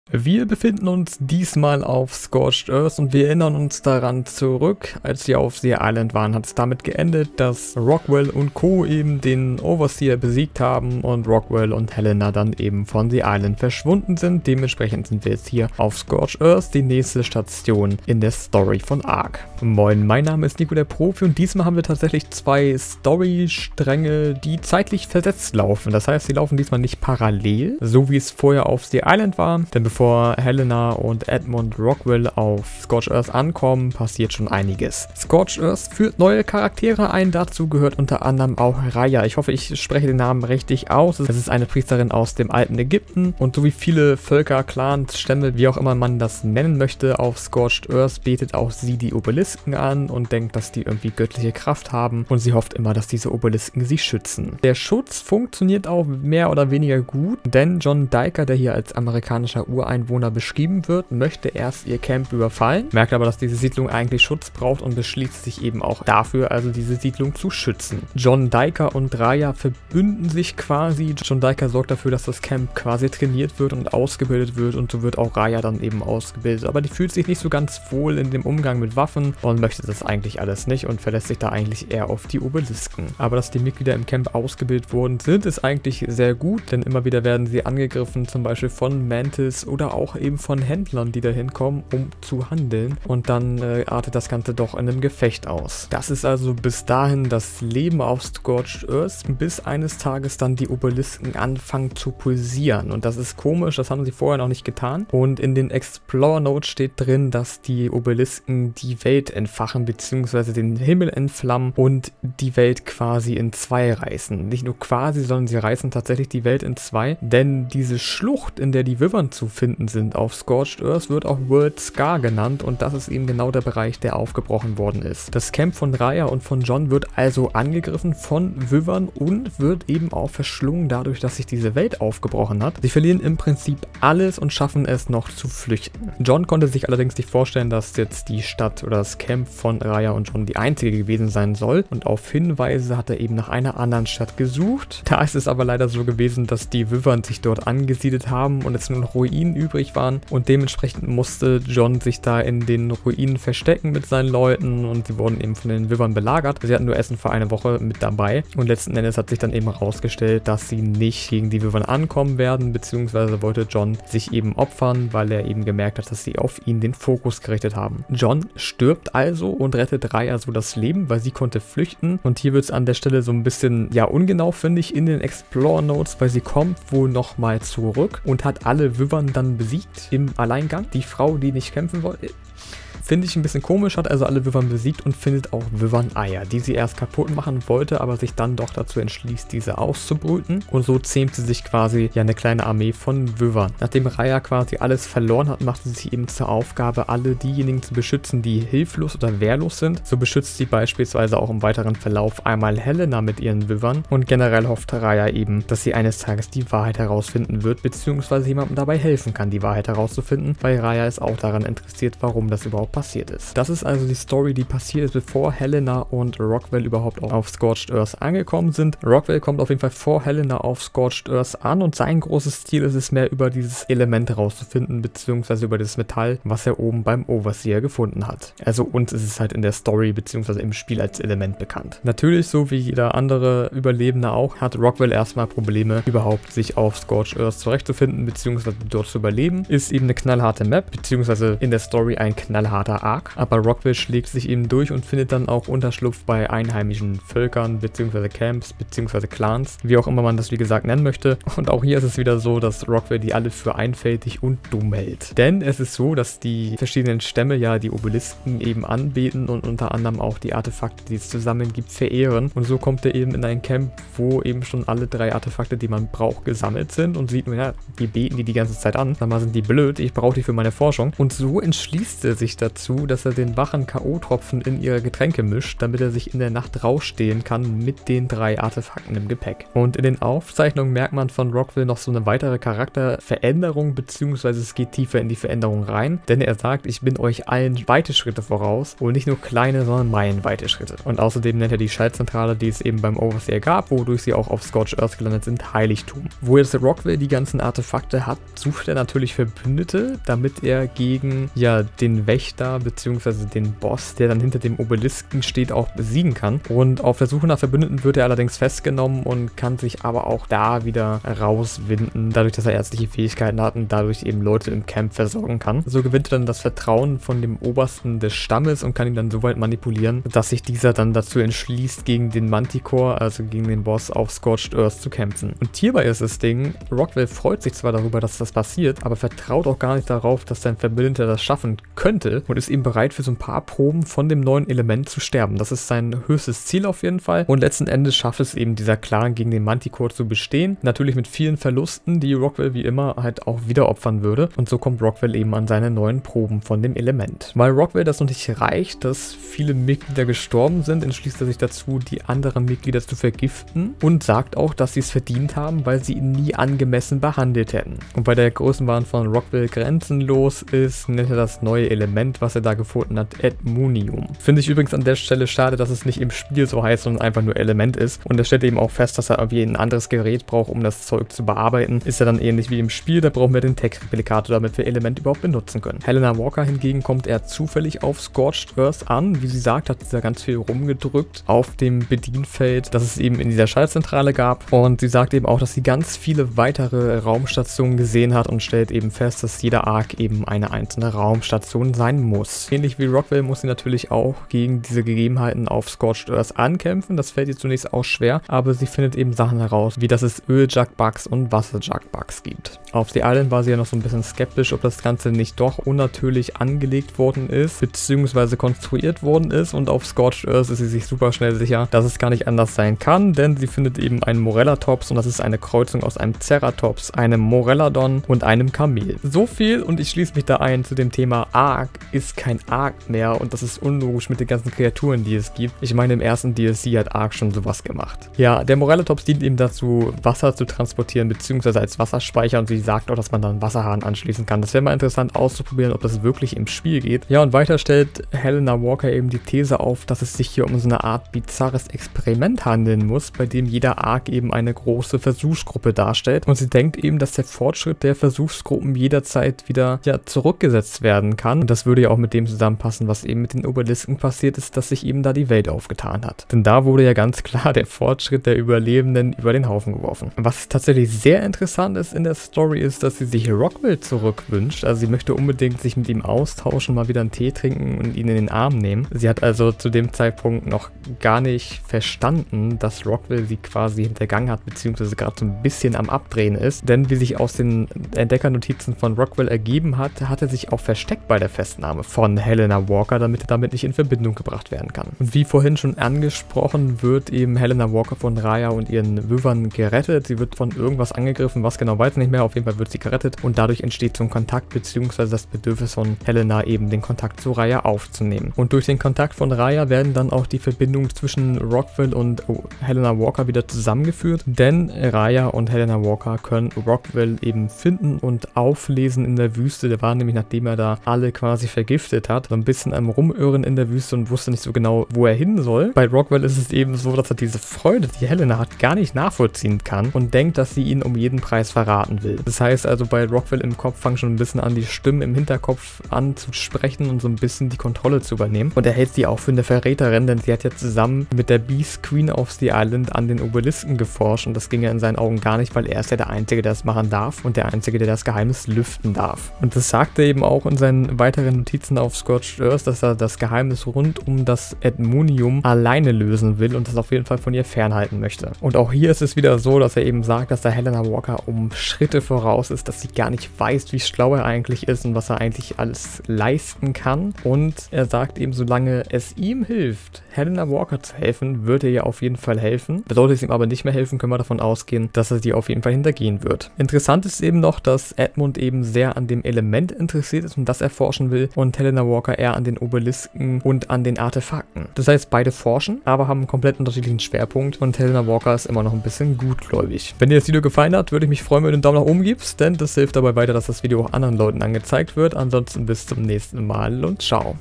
Wir befinden uns diesmal auf Scorched Earth und wir erinnern uns daran zurück, als wir auf Sea Island waren, hat es damit geendet, dass Rockwell und Co. eben den Overseer besiegt haben und Rockwell und Helena dann eben von Sea Island verschwunden sind. Dementsprechend sind wir jetzt hier auf Scorched Earth, die nächste Station in der Story von Ark. Moin, mein Name ist Nico der Profi und diesmal haben wir tatsächlich zwei Storystränge, die zeitlich versetzt laufen. Das heißt, sie laufen diesmal nicht parallel, so wie es vorher auf Sea Island war, denn bevor Helena und Edmund Rockwell auf Scorched Earth ankommen, passiert schon einiges. Scorched Earth führt neue Charaktere ein, dazu gehört unter anderem auch Raya. Ich hoffe, ich spreche den Namen richtig aus. Es ist eine Priesterin aus dem alten Ägypten und so wie viele Völker, Clans, Stämme, wie auch immer man das nennen möchte, auf Scorched Earth betet auch sie die Obelisken an und denkt, dass die irgendwie göttliche Kraft haben und sie hofft immer, dass diese Obelisken sie schützen. Der Schutz funktioniert auch mehr oder weniger gut, denn John Diker, der hier als amerikanischer Ureinwohner beschrieben wird, möchte erst ihr Camp überfallen, merkt aber, dass diese Siedlung eigentlich Schutz braucht und beschließt sich eben auch dafür, also diese Siedlung zu schützen. John Diker und Raya verbünden sich quasi. John Diker sorgt dafür, dass das Camp quasi trainiert wird und ausgebildet wird und so wird auch Raya dann eben ausgebildet. Aber die fühlt sich nicht so ganz wohl in dem Umgang mit Waffen und möchte das eigentlich alles nicht und verlässt sich da eigentlich eher auf die Obelisken. Aber dass die Mitglieder im Camp ausgebildet wurden, sind es eigentlich sehr gut, denn immer wieder werden sie angegriffen, zum Beispiel von Mantis oder auch eben von Händlern, die da hinkommen, um zu handeln. Und dann artet das Ganze doch in einem Gefecht aus. Das ist also bis dahin das Leben auf Scorched Earth, bis eines Tages dann die Obelisken anfangen zu pulsieren. Und das ist komisch, das haben sie vorher noch nicht getan. Und in den Explorer Notes steht drin, dass die Obelisken die Welt entfachen, beziehungsweise den Himmel entflammen und die Welt quasi in zwei reißen. Nicht nur quasi, sondern sie reißen tatsächlich die Welt in zwei, denn diese Schlucht, in der die Wyvern zu finden sind auf Scorched Earth, wird auch World Scar genannt und das ist eben genau der Bereich, der aufgebrochen worden ist. Das Camp von Raya und von John wird also angegriffen von Wyvern und wird eben auch verschlungen dadurch, dass sich diese Welt aufgebrochen hat. Sie verlieren im Prinzip alles und schaffen es noch zu flüchten. John konnte sich allerdings nicht vorstellen, dass jetzt die Stadt oder das Camp von Raya und John die einzige gewesen sein soll und auf Hinweise hat er eben nach einer anderen Stadt gesucht. Da ist es aber leider so gewesen, dass die Wyvern sich dort angesiedelt haben und es nur noch Ruinen übrig waren und dementsprechend musste John sich da in den Ruinen verstecken mit seinen Leuten und sie wurden eben von den Wyvern belagert. Sie hatten nur Essen für eine Woche mit dabei und letzten Endes hat sich dann eben herausgestellt, dass sie nicht gegen die Wyvern ankommen werden, beziehungsweise wollte John sich eben opfern, weil er eben gemerkt hat, dass sie auf ihn den Fokus gerichtet haben. John stirbt also und rettet Raya so das Leben, weil sie konnte flüchten und hier wird es an der Stelle so ein bisschen, ja, ungenau, finde ich, in den Explorer Notes, weil sie kommt wohl nochmal zurück und hat alle Wyvern dann besiegt im Alleingang. Die Frau, die nicht kämpfen wollte, finde ich ein bisschen komisch, hat also alle Wyvern besiegt und findet auch Wyvern-Eier, die sie erst kaputt machen wollte, aber sich dann doch dazu entschließt, diese auszubrüten. Und so zähmt sie sich quasi ja eine kleine Armee von Wyvern. Nachdem Raya quasi alles verloren hat, macht sie sich eben zur Aufgabe, alle diejenigen zu beschützen, die hilflos oder wehrlos sind. So beschützt sie beispielsweise auch im weiteren Verlauf einmal Helena mit ihren Wyvern und generell hofft Raya eben, dass sie eines Tages die Wahrheit herausfinden wird, beziehungsweise jemandem dabei helfen kann, die Wahrheit herauszufinden, weil Raya ist auch daran interessiert, warum das überhaupt passiert ist. Das ist also die Story, die passiert ist, bevor Helena und Rockwell überhaupt auf Scorched Earth angekommen sind. Rockwell kommt auf jeden Fall vor Helena auf Scorched Earth an und sein großes Ziel ist es mehr über dieses Element herauszufinden, beziehungsweise über das Metall, was er oben beim Overseer gefunden hat. Also uns ist es halt in der Story, beziehungsweise im Spiel als Element bekannt. Natürlich, so wie jeder andere Überlebende auch, hat Rockwell erstmal Probleme, überhaupt sich auf Scorched Earth zurechtzufinden, beziehungsweise dort zu überleben. Ist eben eine knallharte Map, beziehungsweise in der Story ein knallharter Ark, aber Rockwell schlägt sich eben durch und findet dann auch Unterschlupf bei einheimischen Völkern, beziehungsweise Camps, beziehungsweise Clans, wie auch immer man das wie gesagt nennen möchte. Und auch hier ist es wieder so, dass Rockwell die alle für einfältig und dumm hält. Denn es ist so, dass die verschiedenen Stämme ja die Obelisken eben anbeten und unter anderem auch die Artefakte, die es zusammen gibt, verehren. Und so kommt er eben in ein Camp, wo eben schon alle drei Artefakte, die man braucht, gesammelt sind und sieht nur, ja, die beten die ganze Zeit an. Sag mal, sind die blöd, ich brauche die für meine Forschung. Und so entschließt er sich dazu, dazu, dass er den wachen K.O.-Tropfen in ihre Getränke mischt, damit er sich in der Nacht rausstehen kann mit den 3 Artefakten im Gepäck. Und in den Aufzeichnungen merkt man von Rockville noch so eine weitere Charakterveränderung, beziehungsweise es geht tiefer in die Veränderung rein, denn er sagt, ich bin euch allen weite Schritte voraus und nicht nur kleine, sondern meilenweite Schritte. Und außerdem nennt er die Schaltzentrale, die es eben beim Overseer gab, wodurch sie auch auf Scorched Earth gelandet sind, Heiligtum. Wo jetzt Rockville die ganzen Artefakte hat, sucht er natürlich Verbündete, damit er gegen den Wächter bzw. den Boss, der dann hinter dem Obelisken steht, auch besiegen kann. Und auf der Suche nach Verbündeten wird er allerdings festgenommen und kann sich aber auch da wieder rauswinden, dadurch, dass er ärztliche Fähigkeiten hat und dadurch eben Leute im Camp versorgen kann. So gewinnt er dann das Vertrauen von dem Obersten des Stammes und kann ihn dann so weit manipulieren, dass sich dieser dann dazu entschließt, gegen den Manticore, also gegen den Boss auf Scorched Earth zu kämpfen. Und hierbei ist das Ding, Rockville freut sich zwar darüber, dass das passiert, aber vertraut auch gar nicht darauf, dass sein Verbündeter das schaffen könnte und ist eben bereit, für so ein paar Proben von dem neuen Element zu sterben. Das ist sein höchstes Ziel auf jeden Fall und letzten Endes schafft es eben dieser Clan gegen den Manticore zu bestehen. Natürlich mit vielen Verlusten, die Rockville wie immer halt auch wieder opfern würde und so kommt Rockville eben an seine neuen Proben von dem Element. Weil Rockville das noch nicht reicht, dass viele Mitglieder gestorben sind, entschließt er sich dazu, die anderen Mitglieder zu vergiften und sagt auch, dass sie es verdient haben, weil sie ihn nie angemessen behandelt hätten. Und bei der Größenwahn von Rockville grenzenlos ist, nennt er das neue Element, was er da gefunden hat, Edmunium. Finde ich übrigens an der Stelle schade, dass es nicht im Spiel so heißt, sondern einfach nur Element ist. Und er stellt eben auch fest, dass er irgendwie ein anderes Gerät braucht, um das Zeug zu bearbeiten. Ist ja dann ähnlich wie im Spiel, da brauchen wir den Tech-Replikator, damit wir Element überhaupt benutzen können. Helena Walker hingegen kommt eher zufällig auf Scorched Earth an. Wie sie sagt, hat sie da ganz viel rumgedrückt auf dem Bedienfeld, das es eben in dieser Schaltzentrale gab. Und sie sagt eben auch, dass sie ganz viele weitere Raumstationen gesehen hat und stellt eben fest, dass jeder Arc eben eine einzelne Raumstation sein muss. Ähnlich wie Rockville muss sie natürlich auch gegen diese Gegebenheiten auf Scorched Earth ankämpfen. Das fällt ihr zunächst auch schwer, aber sie findet eben Sachen heraus, wie dass es Öl-Jug-Bugs und Wasser-Jug-Bugs gibt. Auf The Island war sie ja noch so ein bisschen skeptisch, ob das Ganze nicht doch unnatürlich angelegt worden ist, beziehungsweise konstruiert worden ist und auf Scorched Earth ist sie sich super schnell sicher, dass es gar nicht anders sein kann, denn sie findet eben einen Morellatops und das ist eine Kreuzung aus einem Ceratops, einem Morelladon und einem Kamel. So viel und ich schließe mich da ein zu dem Thema Arc ist kein Arc mehr und das ist unlogisch mit den ganzen Kreaturen, die es gibt. Ich meine, im ersten DLC hat Arc schon sowas gemacht. Ja, der Morellatops dient eben dazu, Wasser zu transportieren, beziehungsweise als Wasserspeicher und sie sagt auch, dass man dann einen Wasserhahn anschließen kann. Das wäre mal interessant auszuprobieren, ob das wirklich im Spiel geht. Ja, und weiter stellt Helena Walker eben die These auf, dass es sich hier um so eine Art bizarres Experiment handeln muss, bei dem jeder Arc eben eine große Versuchsgruppe darstellt und sie denkt eben, dass der Fortschritt der Versuchsgruppen jederzeit wieder zurückgesetzt werden kann und das würde ja auch mit dem zusammenpassen, was eben mit den Obelisken passiert ist, dass sich eben da die Welt aufgetan hat. Denn da wurde ja ganz klar der Fortschritt der Überlebenden über den Haufen geworfen. Was tatsächlich sehr interessant ist in der Story ist, dass sie sich Rockville zurückwünscht. Also sie möchte unbedingt sich mit ihm austauschen, mal wieder einen Tee trinken und ihn in den Arm nehmen. Sie hat also zu dem Zeitpunkt noch gar nicht verstanden, dass Rockville sie quasi hintergangen hat, beziehungsweise gerade so ein bisschen am Abdrehen ist. Denn wie sich aus den Entdeckernotizen von Rockville ergeben hat, hat er sich auch versteckt bei der Festnahme von Helena Walker, damit er damit nicht in Verbindung gebracht werden kann. Und wie vorhin schon angesprochen, wird eben Helena Walker von Raya und ihren Wövern gerettet. Sie wird von irgendwas angegriffen, was genau weiß ich nicht mehr. Auf jeden Fall wird sie gerettet und dadurch entsteht so ein Kontakt, beziehungsweise das Bedürfnis von Helena eben den Kontakt zu Raya aufzunehmen. Und durch den Kontakt von Raya werden dann auch die Verbindungen zwischen Rockville und Helena Walker wieder zusammengeführt, denn Raya und Helena Walker können Rockville eben finden und auflesen in der Wüste. Der war nämlich, nachdem er da alle quasi vergiftet hat, so ein bisschen am Rumirren in der Wüste und wusste nicht so genau, wo er hin soll. Bei Rockville ist es eben so, dass er diese Freude, die Helena hat, gar nicht nachvollziehen kann und denkt, dass sie ihn um jeden Preis verraten will. Das heißt also, bei Rockville im Kopf fangen schon ein bisschen an, die Stimmen im Hinterkopf an zu sprechen und so ein bisschen die Kontrolle zu übernehmen. Und er hält sie auch für eine Verräterin, denn sie hat ja zusammen mit der Beast Queen of the Island an den Obelisken geforscht und das ging ja in seinen Augen gar nicht, weil er ist ja der Einzige, der das machen darf und der Einzige, der das Geheimnis lüften darf. Und das sagt er eben auch in seinen weiteren Notizen auf Scorched Earth, dass er das Geheimnis rund um das Edmunium alleine lösen will und das auf jeden Fall von ihr fernhalten möchte. Und auch hier ist es wieder so, dass er eben sagt, dass der Helena Walker um Schritte voraus ist, dass sie gar nicht weiß, wie schlau er eigentlich ist und was er eigentlich alles leisten kann. Und er sagt eben, solange es ihm hilft, Helena Walker zu helfen, wird er ihr auf jeden Fall helfen. Sollte es ihm aber nicht mehr helfen, können wir davon ausgehen, dass er sie auf jeden Fall hintergehen wird. Interessant ist eben noch, dass Edmund eben sehr an dem Element interessiert ist und das erforschen will und Helena Walker eher an den Obelisken und an den Artefakten. Das heißt, beide forschen, aber haben einen komplett unterschiedlichen Schwerpunkt und Helena Walker ist immer noch ein bisschen gutgläubig. Wenn dir das Video gefallen hat, würde ich mich freuen, wenn du einen Daumen nach oben gibst, denn das hilft dabei weiter, dass das Video auch anderen Leuten angezeigt wird. Ansonsten bis zum nächsten Mal und ciao.